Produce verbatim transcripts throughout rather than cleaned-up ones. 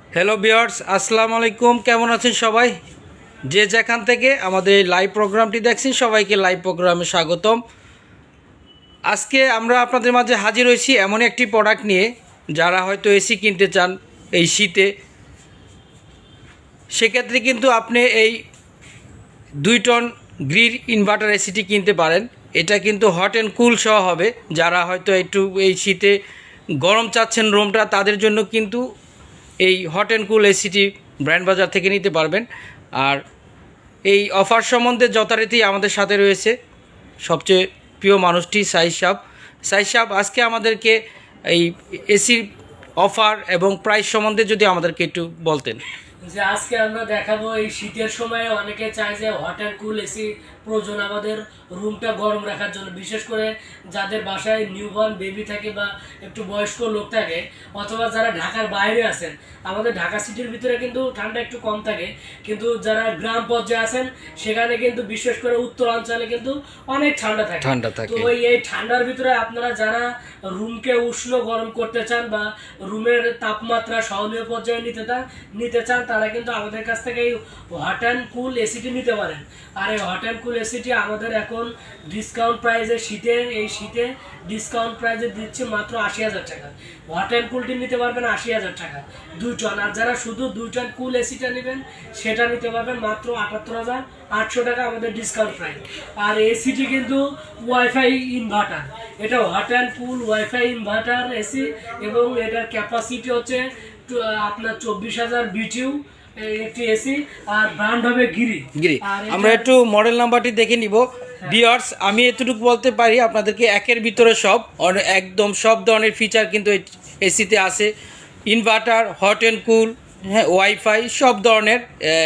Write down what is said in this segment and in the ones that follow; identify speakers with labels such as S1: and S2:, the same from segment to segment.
S1: Hello viewers, আসসালামু আলাইকুম। কেমন আছেন সবাই? যে যেখান থেকে আমাদের এই লাইভ প্রোগ্রামটি দেখছেন সবাইকে লাইভ প্রোগ্রামে স্বাগতম। আজকে আমরা আপনাদের মাঝে হাজির হয়েছি এমন একটি প্রোডাক্ট নিয়ে, যারা হয়তো এসি কিনতে চান এই শীতে, সেক্ষেত্রে কিন্তু আপনি এই দুই টন গ্রি ইনভার্টার এসিটি কিনতে পারেন। এটা কিন্তু হট অ্যান্ড কুল সহ হবে। যারা হয়তো একটু এই শীতে গরম চাচ্ছেন রুমটা, তাদের জন্য কিন্তু এই হট অ্যান্ড কুল এসিটি ব্র্যান্ড বাজার থেকে নিতে পারবেন। আর এই অফার সম্বন্ধে যথারীতি আমাদের সাথে রয়েছে সবচেয়ে প্রিয় মানুষটি সাইদ সাহেব। সাইদ সাহেব, আজকে আমাদেরকে এই এসির অফার এবং প্রাইস সম্বন্ধে যদি আমাদেরকে একটু বলতেন।
S2: যে আজকে আমরা দেখাবো এই শীতের সময় অনেকে চায় যে হট অ্যান্ড কুল এসি প্রয়োজন আমাদের রুমটা গরম রাখার জন্য, বিশেষ করে যাদের বাসায় নিউবর্ন বেবি থাকে বা একটু বয়স্ক লোক থাকে, অথবা যারা ঢাকার বাইরে আছেন। আমাদের ঢাকা সিটির ভিতরে কিন্তু ঠান্ডা একটু কম থাকে, কিন্তু যারা গ্রাম পর্যায়ে আছেন সেখানে কিন্তু বিশেষ করে উত্তরাঞ্চলে কিন্তু অনেক ঠান্ডা থাকে ঠান্ডা থাকে তো এই ঠান্ডার ভিতরে আপনারা যারা রুমকে উষ্ণ গরম করতে চান বা রুমের তাপমাত্রা সহনীয় পর্যায়ে নিতে চান নিতে চান তারা কিন্তু আমাদের কাছ থেকে এই হট অ্যান্ড কুল এসিটি নিতে পারেন। আর এই হট অ্যান্ড কুল এসিটি আমাদের এখন ডিসকাউন্ট প্রাইসে, শীতের এই শীতে ডিসকাউন্ট প্রাইসে দিচ্ছে মাত্র আশি হাজার টাকা। হট অ্যান্ড কুলটি নিতে পারবেন আশি হাজার টাকা দুই টন। আর যারা শুধু দুই টন কুল এসিটা নেবেন সেটা নিতে পারবেন মাত্র আটাত্তর হাজার আটশো টাকা আমাদের ডিসকাউন্ট প্রাইস। আর এসিটি কিন্তু ওয়াইফাই ইনভার্টার, এটা hot and cool wifi inverter AC, এবং এটার ক্যাপাসিটি হচ্ছে আপনার চব্বিশ হাজার বিটিউ একটি এসি। আর ব্র্যান্ড হবে গিরি গিরি
S1: আমরা একটু মডেল নাম্বারটি দেখে নিব। ভিউয়ার্স, আমি এতটুকু বলতে পারি আপনাদেরকে, একের ভিতরে সব একদম সব ধরনের ফিচার কিন্তু এসিতে আছে। ইনভার্টার, হট অ্যান্ড কুল, হ্যাঁ, ওয়াইফাই, সব ধরনের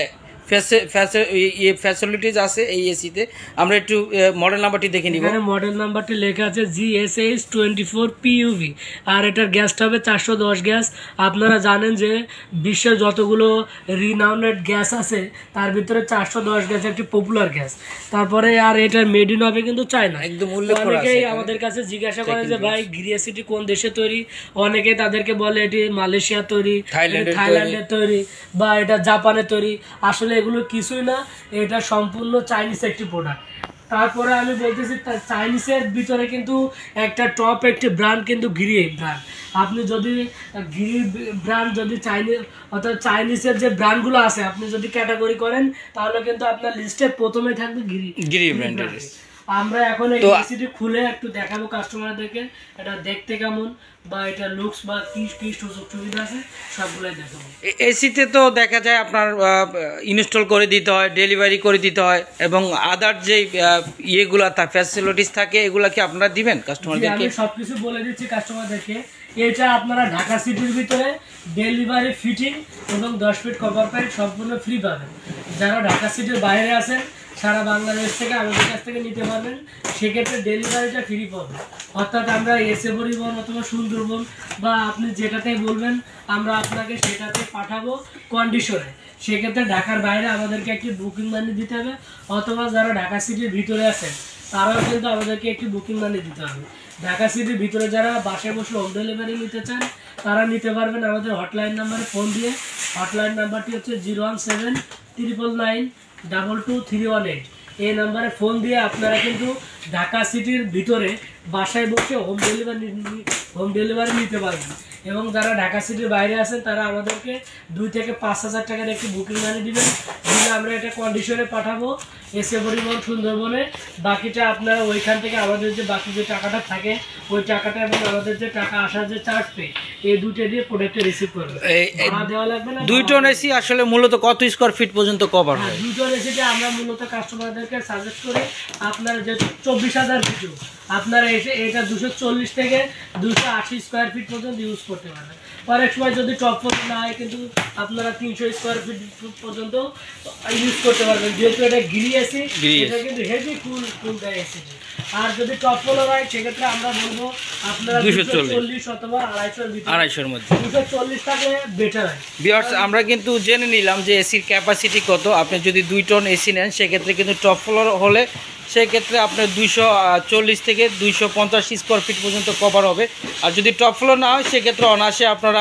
S1: ফ্যাসিলিটিস আছে এই এসিতে। আমরা একটু মডেল নাম্বারটি দেখে নিব।
S2: এখানে মডেল নাম্বারটি লেখা আছে G S H twenty four PUV, আর এটার গ্যাসটা হবে চারশো দশ গ্যাস। আপনারা জানেন যে বিশ্বের যতগুলো রিনাউন্ডেড গ্যাস আছে তার ভিতরে চারশো দশ গ্যাস একটি পপুলার গ্যাস। তারপরে আর এটার মেড ইন হবে কিন্তু চায়না, একদম উল্লেখ করা আছে। অনেকেই আমাদের কাছে জিজ্ঞাসা করে যে ভাই গ্রি এসিটি কোন দেশে তৈরি, অনেকে তাদেরকে বলে এটি মালয়েশিয়া তৈরি, থাইল্যান্ডের তৈরি, বা এটা জাপানে তৈরি। আসলে এগুলো কিছুই না, এটা সম্পূর্ণ চাইনিজ একটি প্রোডাক্ট। তারপরে আমি বলতেছি চাইনিজের ভিতরে কিন্তু একটা টপ একটি ব্র্যান্ড কিন্তু গ্রি ব্র্যান্ড। আপনি যদি গ্রি ব্র্যান্ড যদি চাইনিজ অর্থাৎ চাইনিজের যে ব্র্যান্ডগুলো আছে আপনি যদি ক্যাটাগরি করেন তাহলে কিন্তু আপনার লিস্টে প্রথমে থাকবে গ্রি গ্রি ব্র্যান্ডের। আমরা এখন এই এসিটি খুলে একটু দেখাবো কাস্টমারদেরকে এটা দেখতে কেমন বা এটা লুকস বা কি কি সুযোগ সুবিধা আছে সবগুলাই দেখাবো।
S1: এসিতে তো দেখা যায় আপনার ইনস্টল করে দিতে হয়, ডেলিভারি করে দিতে হয়, এবং আদার যে ইয়েগুলো ফ্যাসিলিটিস থাকে এগুলা কি আপনারা দিবেন কাস্টমারদেরকে?
S2: আমি সবকিছু বলে দিচ্ছি কাস্টমারদেরকে। এটা আপনারা ঢাকা সিটির ভিতরে ডেলিভারি, ফিটিং এবং দশ ফিট কভার পাইপ সম্পূর্ণ ফ্রি পাবেন। যারা ঢাকা সিটির বাইরে আছেন সারা বাংলাদেশ থেকে আমাদের কাছ থেকে নিতে পারবেন, সেক্ষেত্রে ডেলিভারিটা ফ্রি পাবেন। অর্থাৎ আমরা এসে পরিবহন অথবা সুন্দরবন বা আপনি যেটাতেই বলবেন আমরা আপনাকে সেটাতে পাঠাবো কন্ডিশনে। সেক্ষেত্রে ঢাকার বাইরে আমাদেরকে একটি বুকিং মানি দিতে হবে, অথবা যারা ঢাকা সিটির ভিতরে আছেন তারাও কিন্তু আমাদেরকে একটি বুকিং মানি দিতে হবে। ঢাকা সিটির ভিতরে যারা বাসায় বসে হোম ডেলিভারি নিতে চান তারা নিতে পারবেন আমাদের হটলাইন নাম্বারে ফোন দিয়ে। হটলাইন নাম্বারটি হচ্ছে zero one seven triple nine double two three one eight. এই নাম্বারে ফোন দিয়ে আপনারা কিন্তু ঢাকা সিটির ভিতরে বাসায় বসে হোম ডেলিভারি হোম ডেলিভারি নিতে পারবেন। এবং যারা ঢাকা সিটির বাইরে আছেন তারা আমাদেরকে দুই থেকে পাঁচ হাজার টাকার একটি বুকিং মানি দিবেন, দিলে আমরা এটা কন্ডিশনে পাঠাবো এসে পরিবহন সুন্দরবনে। বাকিটা আপনারা ওইখান থেকে আমাদের যে বাকি যে টাকাটা থাকে ওই টাকাটা এবং আমাদের যে টাকা আসার যে চার্জ পে, এই দুটো দিয়ে প্রোডাক্টটা রিসিভ করবে। দেওয়া লাগবে না। দুই টন এসি
S1: আসলে মূলত কত স্কোয়ার ফিট পর্যন্ত কভার হয়?
S2: দুই টন এসিটা আমরা মূলত কাস্টমারদেরকে সাজেস্ট করে আপনার যে চব্বিশ হাজার ফিট আপনারা এসে এটা দুশো চল্লিশ থেকে দুশো আশি স্কোয়ার ফিট পর্যন্ত ইউজ করতে পারবেন। অনেক সময় যদি টপ ফ্লোর না হয় কিন্তু আপনারা তিনশো স্কোয়ার ফিট পর্যন্ত ইউজ করতে পারবেন, যেহেতু এটা গ্রি এসি, এটা কিন্তু হেভি কুল কুল দেয় এসি। আর যদি টপ ফ্লোর হয় সেক্ষেত্রে আমরা বলবো আপনারা দুশো চল্লিশ অথবা আড়াইশোর ভিতরে
S1: আড়াইশোর মধ্যে
S2: দুশো চল্লিশ থাকলে বেটার হয়।
S1: ভিউয়ার্স, আমরা কিন্তু জেনে নিলাম যে এসির ক্যাপাসিটি কত। আপনি যদি দুই টন এসি নেন সেক্ষেত্রে কিন্তু টপ ফ্লোর হলে সেক্ষেত্রে আপনার দুইশো চল্লিশ থেকে দুইশো পঞ্চাশ স্কোয়ার ফিট পর্যন্ত কভার হবে। আর যদি টপ ফ্লোর না হয় সেক্ষেত্রে অনায়াসে আপনারা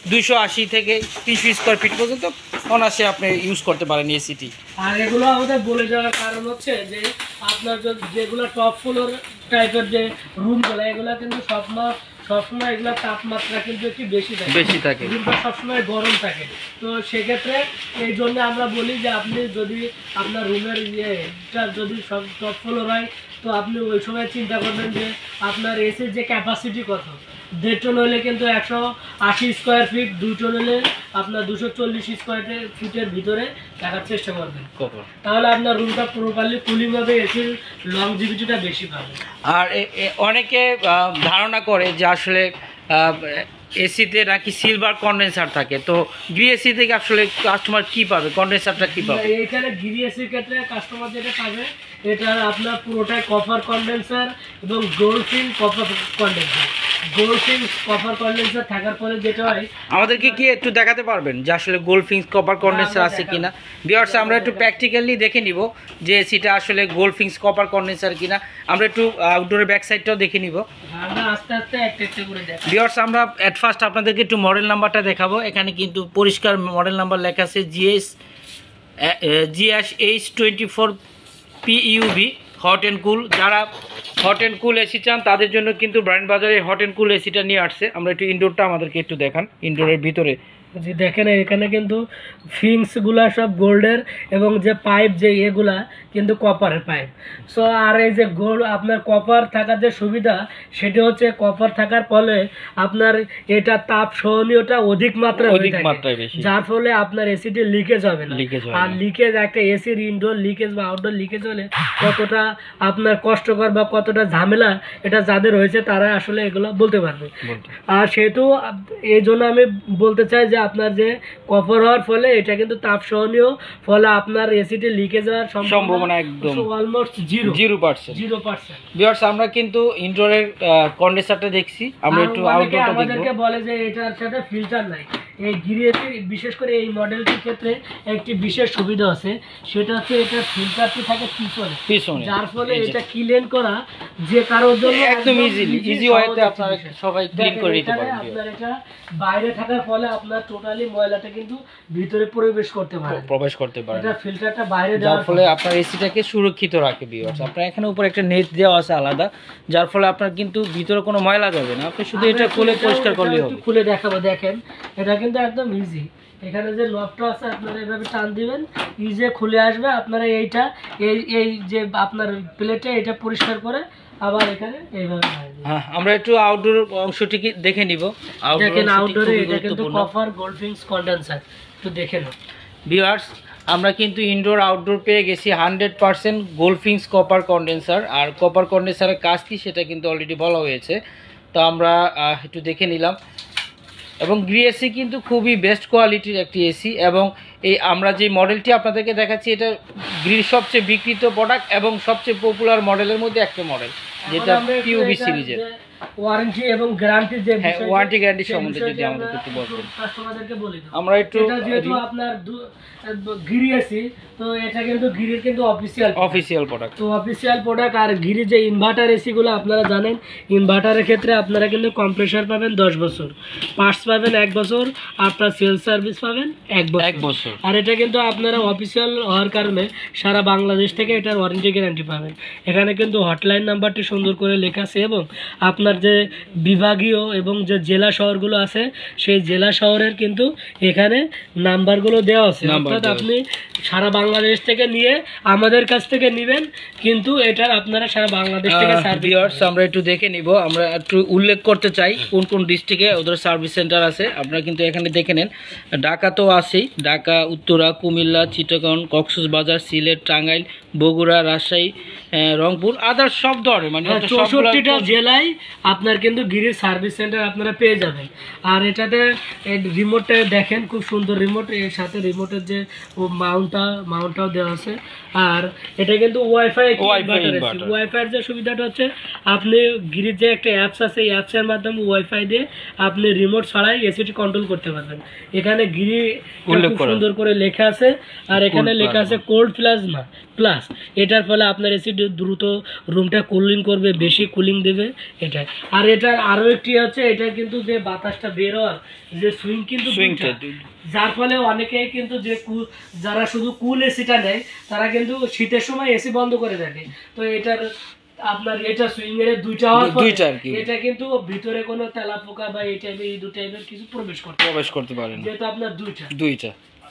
S1: দুইশো আশি থেকে তিনশো স্কোয়ার ফিট পর্যন্ত অনায়াসে আপনি ইউজ করতে পারেন এসিটি।
S2: আর এগুলো আমাদের বলে দেওয়ার কারণ হচ্ছে যে আপনার যেগুলো টপ ফ্লোর টাইপের যে রুমগুলো এগুলো কিন্তু সবসময় সবসময় এগুলো তাপমাত্রা কিন্তু একটু বেশি থাকে
S1: বেশি থাকে
S2: রুমটা সবসময় গরম থাকে। তো সেক্ষেত্রে এই জন্য আমরা বলি যে আপনি যদি আপনার রুমের ইয়েটা যদি সব টপ ফ্লোর হয় তো আপনি ওই সময় চিন্তা করবেন যে আপনার এসির যে ক্যাপাসিটি কত। দেড় টন হলে কিন্তু একশো আশি স্কোয়ার ফিট, দুই টন হলে আপনার দুশো চল্লিশ স্কোয়ার ফিটের ভিতরে রাখার চেষ্টা করবেন, তাহলে আপনার রুমটা প্রপারলি কুলিং হবে, এসির লংজিভিটিটা বেশি পাবে।
S1: আর অনেকে ধারণা করে যে আসলে এসিতে নাকি সিলভার কন্ডেন্সার থাকে, তো গ্রি এসি থেকে আসলে কাস্টমার কি পাবে, কন্ডেন্সারটা কি পাবে?
S2: এইখানে গ্রি এসির ক্ষেত্রে কাস্টমার যেটা পাবে এটা আপনার পুরোটাই কপার কন্ডেন্সার এবং gold fin copper condenser. Gold fin copper condenser থাকার পরে যেটা হয়,
S1: আমাদেরকে কি একটু দেখাতে পারবেন যে আসলে গোল্ড ফিন কপার কন্ডেন্সার আছে কিনা? ভিউয়ার্স, আমরা একটু প্র্যাকটিক্যালি দেখে নিব যে এসিটা আসলে গোল্ড ফিন কপার কন্ডেন্সার কিনা। আমরা একটু আউটডোরের ব্যাক সাইডটাও দেখে নিব।
S2: আমরা আস্তে আস্তে একটা একটা করে দেখাবো।
S1: ভিউয়ার্স, আমরা এট ফার্স্ট আপনাদেরকে একটু মডেল নাম্বারটা দেখাবো। এখানে কিন্তু পরিষ্কার মডেল নাম্বার লেখা আছে GS GS H twenty four PUV hot and cool. যারা হট অ্যান্ড কুল এসি চান তাদের জন্য কিন্তু ব্র্যান্ড বাজারে হট অ্যান্ড কুল এসিটা নিয়ে আসছে। আমরা একটু ইনডোরটা আমাদেরকে একটু দেখান, ইনডোরের ভিতরে
S2: যে দেখেন এখানে কিন্তু ফিংসগুলা সব গোল্ডের এবং যে পাইপ যে এগুলা কিন্তু কপারের পাইপ। সো আর এই যে গোল্ড আপনার কপার থাকার যে সুবিধা সেটা হচ্ছে কপার থাকার ফলে আপনার এটা তাপ সহনীয়তা অধিক মাত্রায়
S1: অধিক মাত্রায় বেশি,
S2: যার ফলে আপনার এসিটি লিকেজ হবে না। আর লিকেজ একটা এসির ইনডোর লিকেজ বা আউটডোর লিকেজ হলে কতটা আপনার কষ্টকর বা কতটা ঝামেলা এটা যাদের হয়েছে তারা আসলে এগুলো বলতে পারবে। আর সেহেতু এই জন্য আমি বলতে চাই যে আপনার যে কপার হওয়ার ফলে এটা কিন্তু তাপ সহনীয়, ফলে আপনার এসিটি লিকেজ হওয়ার সম্ভাবনা একদম almost zero zero percent zero percent.
S1: Viewers, আমরা কিন্তু ইনডোরের কন্ডেন্সারটা দেখছি, আমরা একটু আউটডোরটা দেখব।
S2: আমাদেরকে বলে যে এটার সাথে ফিল্টার নাই। এই গ্রি এসি বিশেষ করে এই মডেলটির ক্ষেত্রে একটি বিশেষ সুবিধা আছে, সেটা হচ্ছে এটা ফিল্টারটি থাকে পিছনে পিছনে যার ফলে এটা ক্লিন করা যে কারোর জন্য
S1: একদম ইজিলি ইজি ওয়েতে আপনারা সবাই ক্লিন করে নিতে পারবেন।
S2: আপনার এটা বাইরে থাকার ফলে আপনার টোটালি ময়লাটা কিন্তু ভিতরে প্রবেশ করতে পারে
S1: প্রবেশ করতে পারে
S2: এটা ফিল্টারটা বাইরে
S1: যার ফলে আপনার এসিটাকে সুরক্ষিত রাখে। ভিউয়ার্স, আপনার এখানে উপরে একটা নেট দেওয়া আছে আলাদা, যার ফলে আপনার কিন্তু ভিতরে কোনো ময়লা যাবে না। আপনি শুধু এটা খুলে পরিষ্কার করলেই হবে।
S2: খুলে দেখাবো, দেখেন এটা কিন্তু একদম ইজি। এখানে যে লকটা আছে আপনারা এভাবে টান দিবেন, ইজি খুলে আসবে। আপনারা এইটা এই এই যে আপনার প্লেটে এটা পরিষ্কার করে আবার এখানে এইভাবে
S1: হ্যাঁ, আমরা একটু আউটডোর অংশটি দেখে নিব।
S2: দেখেন আউটডোরে এটা কিন্তু কপার গোল্ড ফিংস কন্ডেন্সার, একটু দেখে নাও।
S1: ভিউয়ার্স, আমরা কিন্তু ইনডোর আউটডোর পেয়ে গেছি hundred percent gold fins copper condenser. আর কপার কন্ডেন্সারের কাজ কি সেটা কিন্তু অলরেডি বলা হয়েছে, তো আমরা একটু দেখে নিলাম। এবং গ্রি এসি কিন্তু খুবই বেস্ট কোয়ালিটির একটি এসি, এবং এই আমরা যে মডেলটি আপনাদেরকে দেখাচ্ছি এটা গ্রির সবচেয়ে বিক্রিত প্রোডাক্ট এবং সবচেয়ে পপুলার মডেলের মধ্যে একটা মডেল, যেটা পিইউভি সিরিজের।
S2: ওয়ারেন্টি এবং গ্যারান্টি যে
S1: হ্যাঁ, ওয়ারেন্টি গ্যারান্টি সম্বন্ধে যদি আমাদের একটু বলবেন।
S2: কাস্টমারদেরকে বলি
S1: আমরা একটু
S2: এটা যেহেতু আপনার গ্রি এসি, তো এটা কিন্তু গ্রির কিন্তু অফিশিয়াল
S1: অফিশিয়াল প্রোডাক্ট, তো
S2: অফিশিয়াল প্রোডাক্ট। আর গ্রি যে ইনভার্টার এসিগুলো আপনারা জানেন, ইনভার্টারের ক্ষেত্রে আপনারা কিন্তু কম্প্রেসার পাবেন দশ বছর, পার্টস পাবেন এক বছর, আপনার সেলস সার্ভিস পাবেন এক বছর
S1: এক বছর
S2: আর এটা কিন্তু আপনারা অফিশিয়াল হওয়ার কারণে সারা বাংলাদেশ থেকে এটার ওয়ারেন্টি গ্যারান্টি পাবেন। এখানে কিন্তু হটলাইন নাম্বারটি সুন্দর করে লেখা আছে, এবং আপনার যে বিভাগীয় এবং যে জেলা শহরগুলো আছে সেই জেলা শহরের কিন্তু এখানে নাম্বারগুলো দেওয়া আছে, অর্থাৎ আপনি সারা বাংলাদেশ থেকে নিয়ে আমাদের কাছ থেকে নেবেন, কিন্তু এটার আপনারা সারা বাংলাদেশ থেকে সার্ভিস।
S1: আমরা একটু দেখে নিব, আমরা একটু উল্লেখ করতে চাই কোন কোন ডিস্ট্রিক্টে ওদের সার্ভিস সেন্টার আছে। আপনারা কিন্তু এখানে দেখে নেন, ঢাকা তো আছেই, ঢাকা, উত্তরা, কুমিল্লা, চিটাগং, কক্সবাজার, সিলেট, টাঙ্গাইল, বগুড়া, রাজশাহী, রংপুর, আদার সব ধরনের মানে
S2: চৌষট্টিটা জেলায় আপনার কিন্তু গ্রির সার্ভিস সেন্টার আপনারা পেয়ে যাবেন। আর এটাতে রিমোটটা দেখেন, খুব সুন্দর রিমোট, এর সাথে রিমোটের যে মাউন্টটা মাউন্টটাও দেওয়া আছে। আর এটা কিন্তু ওয়াইফাই ওয়াইফাইয়ের যে সুবিধাটা হচ্ছে, আপনি গ্রির যে একটা অ্যাপস আছে এই অ্যাপসের মাধ্যমে ওয়াইফাই দিয়ে আপনি রিমোট ছাড়াই এসিটি কন্ট্রোল করতে পারবেন। এখানে গ্রি খুব সুন্দর করে লেখা আছে, আর এখানে লেখা আছে কোল্ড প্লাজমা প্লাস। এটার ফলে আপনার এসি দ্রুত রুমটা কুলিং করবে, বেশি কুলিং দেবে এটা। আর এটার আরো একটি হচ্ছে, এটা কিন্তু যে বাতাসটা বের হওয়ার যে সুইং কিন্তু দুইটা, যার ফলে অনেকে কিন্তু যে যারা শুধু কুল এসিটা নেয় তারা কিন্তু শীতের সময় এসি বন্ধ করে দেখে। তো এটার আপনার এটা সুইং এর দুইটা হওয়ার পরে এটা কিন্তু ভিতরে কোনো তেলা পোকা বা এই টাইপের এই দু টাইপের কিছু প্রবেশ করতে
S1: প্রবেশ করতে পারে না,
S2: যেহেতু আপনার দুইটা
S1: দুইটা।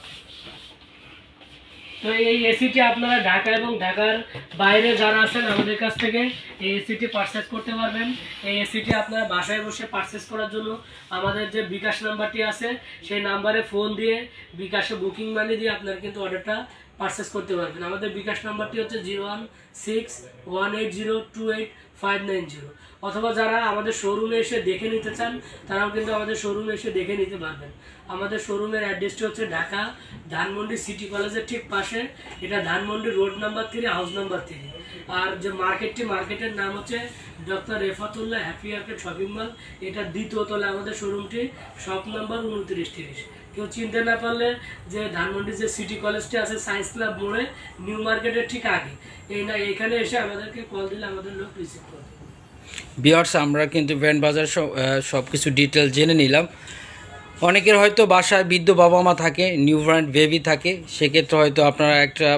S2: তো এই এসিটি আপনারা ঢাকা এবং ঢাকার বাইরে যারা আছেন আমাদের কাছ থেকে এই এসিটি পারচেজ করতে পারবেন। এই এসিটি আপনারা বাসায় বসে পারচেজ করার জন্য আমাদের যে বিকাশ নাম্বারটি আছে সেই নাম্বারে ফোন দিয়ে বিকাশে বুকিং মানি দিয়ে আপনারা কিন্তু অর্ডারটা পারচেজ করতে পারবেন। আমাদের বিকাশ নাম্বারটি হচ্ছে zero one six one eight zero two eight five nine zero. অথবা যারা আমাদের শোরুমে এসে দেখে নিতে চান তারাও কিন্তু আমাদের শোরুমে এসে দেখে নিতে পারবেন। আমাদের শোরুমের অ্যাড্রেসটি হচ্ছে ঢাকা ধানমন্ডি সিটি কলেজের ঠিক পাশে, এটা Dhanmondi road number three, house number three. আর যে মার্কেটটি, মার্কেটের নাম হচ্ছে doctor Refatullah happy market shopping mall, এটা দ্বিতীয় তলায় আমাদের শোরুমটি, শপ নাম্বার উনত্রিশ তিরিশ। কেউ চিনতে না পারলে যে ধানমন্ডি যে সিটি কলেজটি আছে সায়েন্স ক্লাব মোড়ে নিউ মার্কেটের ঠিক আগে, এই না এখানে এসে আমাদেরকে কল দিলে আমাদের লোক রিসিভ করবে।
S1: ভিউয়ার্স, আমরা কিন্তু ব্র্যান্ড বাজার সব কিছু ডিটেল জেনে নিলাম। অনেকের হয়তো বাসায় বৃদ্ধ বাবা মা থাকে, নিউ ব্র্যান্ড বেবি থাকে, সেক্ষেত্রে হয়তো আপনারা একটা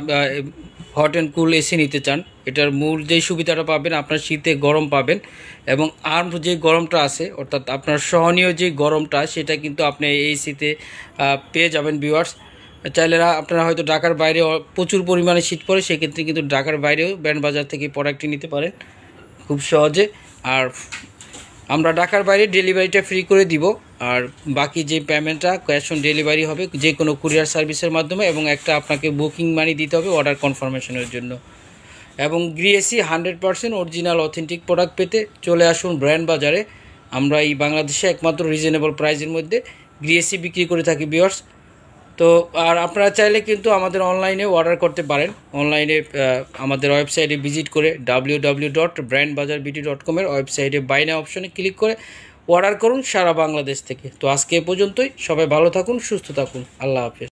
S1: হট অ্যান্ড কুল এসি নিতে চান। এটার মূল যেই সুবিধাটা পাবেন, আপনার শীতে গরম পাবেন এবং আর যে গরমটা আছে অর্থাৎ আপনার সহনীয় যে গরমটা সেটা কিন্তু আপনি এই এসিতে পেয়ে যাবেন। ভিউয়ার্স, চাইলে আপনারা হয়তো ঢাকার বাইরে প্রচুর পরিমাণে শীত পড়ে, সেক্ষেত্রে কিন্তু ঢাকার বাইরেও ব্র্যান্ড বাজার থেকে প্রোডাক্টটি নিতে পারেন খুব সহজে। আর আমরা ঢাকার বাইরে ডেলিভারিটা ফ্রি করে দিব, আর বাকি যে পেমেন্টটা ক্যাশ অন ডেলিভারি হবে যে কোনো কুরিয়ার সার্ভিসের মাধ্যমে, এবং একটা আপনাকে বুকিং মানি দিতে হবে অর্ডার কনফার্মেশনের জন্য। এবং Gree AC hundred percent original authentic product পেতে চলে আসুন ব্র্যান্ড বাজারে। আমরা এই বাংলাদেশে একমাত্র রিজনেবল প্রাইসের মধ্যে গ্রি এসি বিক্রি করে থাকি ভিউয়ার্স। তো আর আপনারা চাইলে কিন্তু আমাদের অনলাইনে অর্ডার করতে পারেন। অনলাইনে আমাদের ওয়েবসাইটে ভিজিট করে W W W dot Brand Bazaar BD dot কমের ওয়েবসাইটে বাই নাও অপশনে ক্লিক করে অর্ডার করুন সারা বাংলাদেশ থেকে। তো আজকে এ পর্যন্তই, সবাই ভালো থাকুন, সুস্থ থাকুন, আল্লাহ হাফেজ।